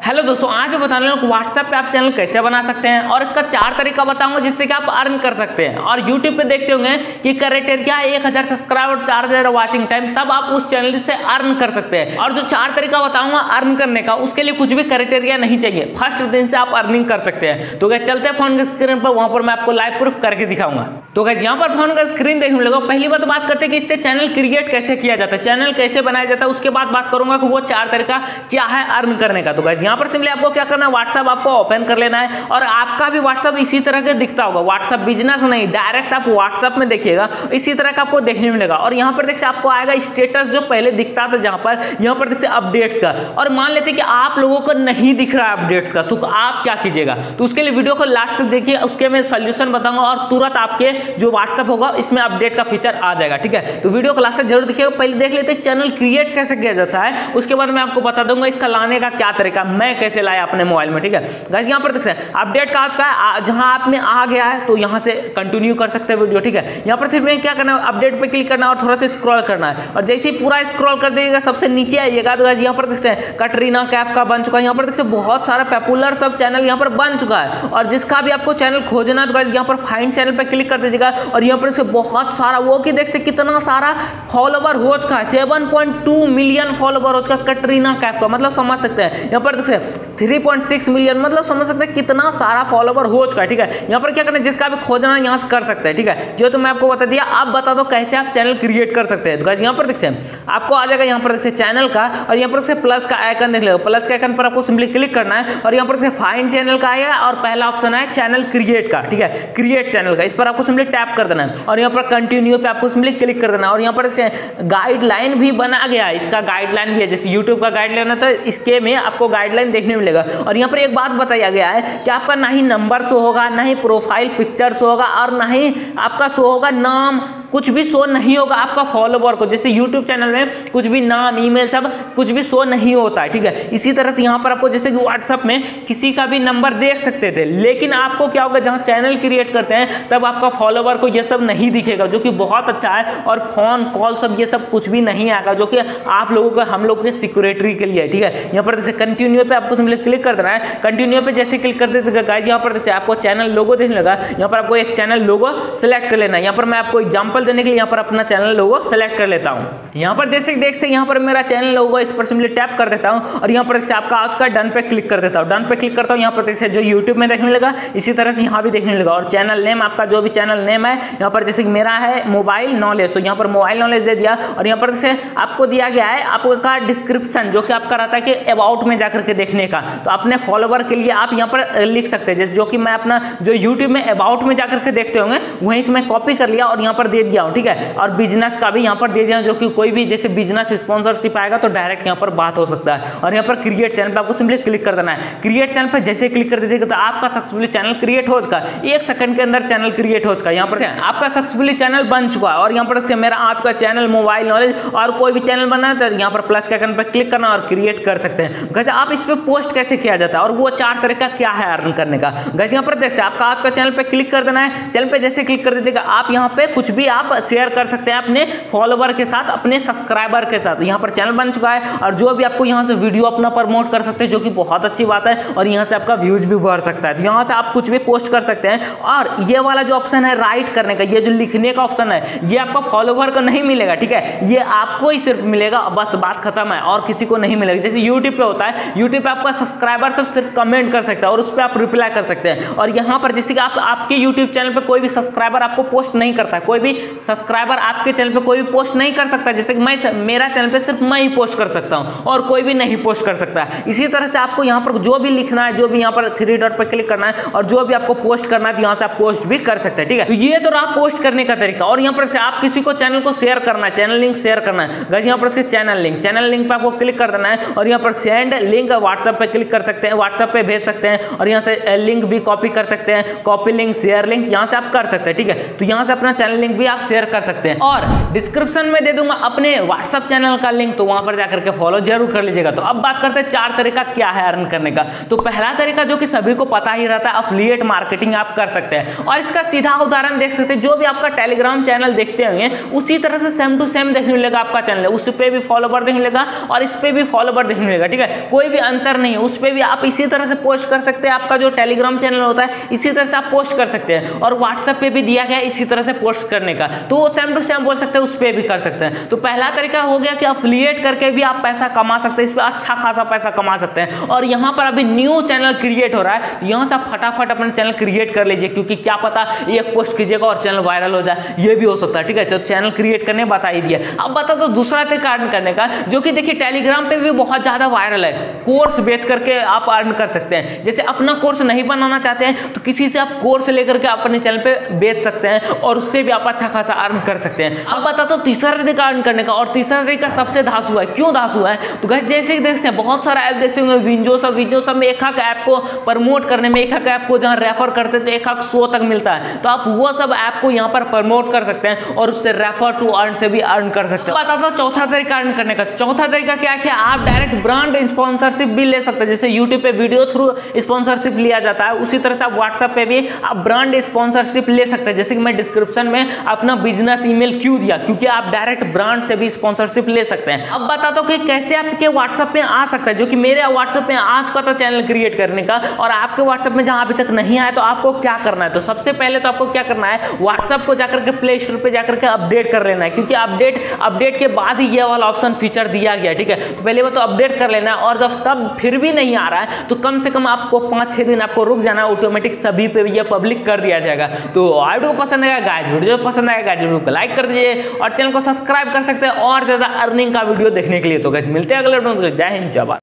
Hello दोस्तों, आज मैं बताने वाला हूं व्हाट्सएप पे आप चैनल कैसे बना सकते हैं और इसका 4 तरीका बताऊंगा जिससे कि आप अर्न कर सकते हैं। और यूट्यूब पे देखते होंगे कि क्राइटेरिया 1000 सब्सक्राइबर 4000 वाचिंग टाइम, तब आप उस चैनल से अर्न कर सकते हैं। और जो 4 तरीका बताऊंगा अर्न करने का, उसके लिए कुछ भी क्राइटेरिया नहीं चाहिए, फर्स्ट दिन से आप अर्निंग कर सकते हैं। तो गाइस चलते हैं फोन के स्क्रीन पर, वहां पर मैं आपको लाइव प्रूफ करके दिखाऊंगा। तो गाइस यहाँ पर फोन का स्क्रीन देखने लगा। पहली बात करते हैं कि इससे चैनल क्रिएट कैसे किया जाता है, चैनल कैसे बनाया जाता है। उसके बाद बात करूंगा कि वो 4 तरीका क्या है अर्न करने का। तो गाइस यहाँ पर सिंपली आपको क्या करना है, व्हाट्सएप आपको ओपन कर लेना है और आपका भी व्हाट्सएप इसी तरह का दिखता होगा। व्हाट्सएप बिजनेस नहीं, डायरेक्ट आप व्हाट्सएप में देखिएगा, इसी तरह का आपको देखने मिलेगा। और यहाँ पर देखिए आपको आएगा स्टेटस, जो पहले दिखता था जहां पर, यहाँ पर देखिए अपडेट्स का। और मान लेते कि आप लोगों को नहीं दिख रहा है अपडेट्स का, तो आप क्या कीजिएगा, तो उसके लिए वीडियो को लास्ट तक देखिए, उसके मैं सोल्यूशन बताऊंगा और तुरंत आपके जो व्हाट्सएप होगा इसमें अपडेट का फीचर आ जाएगा। ठीक है, तो वीडियो को लास्ट तक जरूर देखिएगा। पहले देख लेते हैं चैनल क्रिएट कैसे किया जाता है, उसके बाद मैं आपको बता दूंगा इसका लाने का क्या तरीका, मैं कैसे लाया अपने मोबाइल में। ठीक है गाइस, यहाँ पर देखिए अपडेट का आज का है, जहां आप में आ गया है तो यहाँ से कंटिन्यू कर सकते हैं वीडियो। ठीक है, यहाँ पर सिर्फ क्या करना है, अपडेट पे क्लिक करना है और थोड़ा सा स्क्रॉल करना है। और जैसे ही पूरा स्क्रॉल कर दीजिएगा सबसे नीचे आइएगा तो गाइस यहाँ पर देखते हैं कटरीना कैफ का बन चुका है। यहाँ पर देखिए बहुत सारा पॉपुलर सब चैनल यहाँ पर बन चुका है। और जिसका भी आपको चैनल खोजना है तो गाइस यहाँ पर फाइंड चैनल पे क्लिक कर दीजिएगा और यहाँ पर से बहुत सारा वो की देख सकते कितना सारा फॉलोवर हो चुका है, 7.2 मिलियन फॉलोवर हो चुका कटरीना कैफ का, मतलब समझ सकते हैं। यहाँ पर देखिए 3.6 मिलियन, मतलब समझ सकते हैं कितना सारा फॉलोवर हो चुका है। ठीक है, यहाँ पर क्या करना है, जिसका भी खोजना है यहाँ से कर सकते हैं। ठीक है, जो तो मैं आपको बता दिया, आप बता दो कैसे आप चैनल क्रिएट कर सकते हैं। तो गाइस यहाँ पर देखिए आपको आ जाएगा यहाँ पर देखिए चैनल का, और यहाँ पर से प्लस का आइकन देख लो, प्लस के आइकन पर आपको सिंपली क्लिक करना है और यहाँ पर से फाइंड चैनल का आएगा और पहला ऑप्शन है चैनल क्रिएट का। ठीक है, क्रिएट चैनल का, इस पर आपको सिंपली टैप कर देना है और यहाँ पर कंटिन्यू पे आपको सिंपली क्लिक कर देना है। और यहाँ पर से गाइडलाइन भी बना गया है, इसका गाइडलाइन भी है, जैसे यूट्यूब का गाइडलाइन है तो इसके में आपको गाइडलाइन देखने मिलेगा। और यहाँ पर एक बात बताया गया है कि आपका ना ही नंबर शो होगा, ना ही प्रोफाइल पिक्चर शो होगा और ना ही आपका शो होगा नाम, कुछ भी शो नहीं होगा आपका फॉलोवर को। जैसे YouTube चैनल में कुछ भी नाम, ईमेल सब कुछ भी शो नहीं होता है। ठीक है, इसी तरह से यहाँ पर आपको जैसे कि WhatsApp में किसी का भी नंबर देख सकते थे, लेकिन आपको क्या होगा, जहाँ चैनल क्रिएट करते हैं तब आपका फॉलोवर को ये सब नहीं दिखेगा, जो कि बहुत अच्छा है। और फोन कॉल सब ये सब कुछ भी नहीं आएगा, जो कि आप लोगों का, हम लोग के सिक्योरिटी के लिए है। ठीक है, यहाँ पर जैसे कंटिन्यू पे आपको सिंपली क्लिक कर देना है। कंटिन्यू पे जैसे क्लिक करते हैं गाइस यहाँ पर जैसे आपको चैनल लोगो देखने लगा, यहाँ पर आपको एक चैनल लोगो सेलेक्ट कर लेना है। यहाँ पर मैं आपको एग्जांपल देने के लिए यहाँ पर अपना चैनल लोगो सेलेक्ट कर लेता हूँ। यहाँ पर जैसे देख सकते यहाँ पर मेरा चैनल लोगो, इस पर सिंपली टैप कर देता हूँ और यहाँ पर जैसे आपका आज का डन पे क्लिक कर देता हूँ। डन पे क्लिक करता हूँ, यहाँ पर जैसे जो यूट्यूब में देखने लगा इसी तरह से यहाँ भी देखने लगा। और चैनल नेम आपका जो भी चैनल नेम है, यहाँ पर जैसे मेरा है मोबाइल नॉलेज, तो यहाँ पर मोबाइल नॉलेज दे दिया। और यहाँ पर जैसे आपको दिया गया है आपका डिस्क्रिप्शन, जो कि आपका रहता है कि अबाउट में जाकर के देखने का, तो अपने फॉलोवर के लिए आप यहाँ पर लिख सकते हैं, जैसे जो कि मैं अपना जो यूट्यूब में अबाउट में जाकर के देखते होंगे वहीं से मैं कॉपी कर लिया और यहाँ पर दे दिया हूँ। ठीक है, और बिजनेस का भी यहाँ पर दे दिया, जो कि कोई भी जैसे बिजनेस स्पॉन्सरशिप आएगा तो डायरेक्ट यहाँ पर बात हो सकता है। और यहाँ पर क्रिएट चैनल पे आपको सिंपली क्लिक कर देना है। क्रिएट चैनल पे जैसे क्लिक कर दीजिएगा तो आपका सक्सेसफुली चैनल क्रिएट हो चुका है, 1 सेकंड के अंदर चैनल क्रिएट हो चुका है। यहाँ पर आपका सक्सेसफुली चैनल बन चुका है। और यहाँ पर से मेरा आज का चैनल मोबाइल नॉलेज, और कोई भी चैनल बनना है तो यहाँ पर प्लस के आइकन पर क्लिक करना और क्रिएट कर सकते हैं। वैसे आप इस पे पोस्ट कैसे किया जाता है और वो 4 तरीका क्या है अर्न करने का। गाइस यहाँ पर देखिए आपका आज का चैनल पे क्लिक कर देना है। चैनल पे जैसे क्लिक कर दीजिएगा, आप यहाँ पे कुछ भी आप शेयर कर सकते हैं अपने फॉलोवर के साथ, अपने सब्सक्राइबर के साथ। यहाँ पर चैनल बन चुका है और जो भी आपको यहाँ से वीडियो अपना प्रमोट कर सकते हैं, जो कि बहुत अच्छी बात है। और यहाँ से आपका व्यूज भी बढ़ सकता है, तो यहाँ से आप कुछ भी पोस्ट कर सकते हैं। और ये वाला जो ऑप्शन है राइट करने का, ये जो लिखने का ऑप्शन है, ये आपका फॉलोवर को नहीं मिलेगा। ठीक है, ये आपको ही सिर्फ मिलेगा, बस बात खत्म है, और किसी को नहीं मिलेगा। जैसे यूट्यूब पे होता है, यूट्यूब पे आपका सब्सक्राइबर सब सिर्फ कमेंट कर सकता है और उस पर आप रिप्लाई कर सकते हैं। और यहाँ पर जैसे कि आपके यूट्यूब चैनल पे कोई भी सब्सक्राइबर आपको पोस्ट नहीं करता है, कोई भी सब्सक्राइबर आपके चैनल पे कोई भी पोस्ट नहीं कर सकता। जैसे कि मेरा चैनल पे सिर्फ मैं ही पोस्ट कर सकता हूँ और कोई भी नहीं पोस्ट कर सकता है। इसी तरह से आपको यहाँ पर जो भी लिखना है, जो भी यहाँ पर 3 डॉट पर क्लिक करना है और जो भी आपको पोस्ट करना है, तो यहाँ से आप पोस्ट भी कर सकते हैं। ठीक है, तो ये तो रहा पोस्ट करने का तरीका। और यहाँ पर से आप किसी को चैनल को शेयर करना है, चैनल लिंक शेयर करना है, गाइस यहाँ पर चैनल लिंक पे आपको क्लिक कर देना है और यहाँ पर सेंड लिंक व्हाट्सएप पे क्लिक कर सकते हैं, व्हाट्सएप पे भेज सकते हैं। और यहाँ से लिंक भी कॉपी कर सकते हैं, कॉपी लिंक, शेयर लिंक यहाँ से आप कर सकते हैं। ठीक है, तो यहाँ से अपना चैनल लिंक भी आप आप शेयर कर सकते हैं। और डिस्क्रिप्शन में दे दूंगा अपने व्हाट्सएप चैनल का लिंक, तो वहां पर जाकर के फॉलो जरूर कर लीजिएगा। तो अब बात करते हैं 4 तरीका क्या है अर्न करने का। तो पहला तरीका जो कि सभी को पता ही रहता है, एफिलिएट मार्केटिंग आप कर सकते हैं। और इसका सीधा उदाहरण देख सकते हैं, जो भी आपका टेलीग्राम चैनल देखते होंगे उसी तरह से सेम टू सेम देखने मिलेगा आपका चैनल, उस पे भी फॉलोवर देखने मिलेगा और इस पे भी फॉलोवर देखने मिलेगा, ठीक है, कोई भी अंतर नहीं है। उस पे भी आप इसी तरह से पोस्ट कर सकते हैं, आपका जो टेलीग्राम चैनल होता है इसी तरह से आप पोस्ट कर सकते हैं। और व्हाट्सएप पे भी दिया गया इसी तरह से पोस्ट करने का, तो वो सेम टू सेम बोल सकते हैं, उस पे भी कर सकते हैं। तो पहला तरीका हो गया कि एफिलिएट करके भी आप पैसा कमा सकते हैं, इस पे अच्छा खासा पैसा कमा सकते हैं। और यहाँ पर अभी न्यू चैनल क्रिएट हो रहा है, यहाँ से आप फटाफट अपना चैनल क्रिएट कर लीजिए, क्योंकि क्या पता एक पोस्ट कीजिएगा और चैनल वायरल हो जाए, ये भी हो सकता है, ठीक है। तो चैनल क्रिएट करने बता ही दिया। अब बता दो दूसरा तरीका अर्न करने का, जो कि देखिए टेलीग्राम पे भी बहुत ज्यादा वायरल है, कोर्स बेच करके आप अर्न कर सकते हैं। जैसे अपना कोर्स नहीं बनाना चाहते हैं तो किसी से आप कोर्स लेकर के अपने चैनल पे बेच सकते हैं और उससे भी आप अच्छा खासा अर्न कर सकते हैं। अब बता दो तीसरा तरीका अर्न करने का, और तीसरा तरीका सबसे धांसू है। क्यों धांसू है? तो गाइस जैसे कि देखते हैं बहुत सारा ऐप देखते होंगे, विंडो सब में एक ऐप को प्रमोट करने में, एक ऐप को जहां रेफर करते हैं तो एक 100 तक मिलता है। तो आप वो सब ऐप को यहाँ पर प्रमोट कर सकते हैं और उससे रेफर टू अर्न से भी अर्न कर सकते हैं। बता दो चौथा तरीका अर्न करने का। चौथा तरीका क्या है? आप डायरेक्ट ब्रांड स्पॉन्सरशिप भी ले सकते हैं। जैसे यूट्यूब पे वीडियो थ्रू स्पॉन्सरशिप लिया जाता है, उसी तरह से आप व्हाट्सएप पे भी आप ब्रांड स्पॉन्सरशिप ले सकते हैं। जैसे कि मैं डिस्क्रिप्शन में अपना बिजनेस ईमेल क्यों दिया, क्योंकि आप डायरेक्ट ब्रांड से भी स्पॉन्सरशिप ले सकते हैं। अब बता दो कि कैसे आपके व्हाट्सएप पे आ सकता है, जो कि मेरे व्हाट्सएप में आज का था चैनल क्रिएट करने का, और आपके व्हाट्सएप में जहां अभी तक नहीं आया तो आपको क्या करना है। तो सबसे पहले तो आपको क्या करना है, व्हाट्सएप को जाकर के प्ले स्टोर पे जाकर के अपडेट कर लेना है, क्योंकि अपडेट के बाद ही ये वाला ऑप्शन फीचर दिया गया, ठीक है। तो पहले वो तो अपडेट कर लेना है, और जब तब फिर भी नहीं आ रहा है तो कम से कम आपको 5-6 दिन आपको रुक जाना, ऑटोमेटिक सभी पे ये पब्लिक कर दिया जाएगा। तो वीडियो पसंद आएगा गाइस, वीडियो पसंद आएगा जरूर लाइक कर दीजिए और चैनल को सब्सक्राइब कर सकते हैं और ज्यादा अर्निंग का वीडियो देखने के लिए। तो गाइस मिलते हैं अगले वीडियो में। जय हिंद, जय भारत।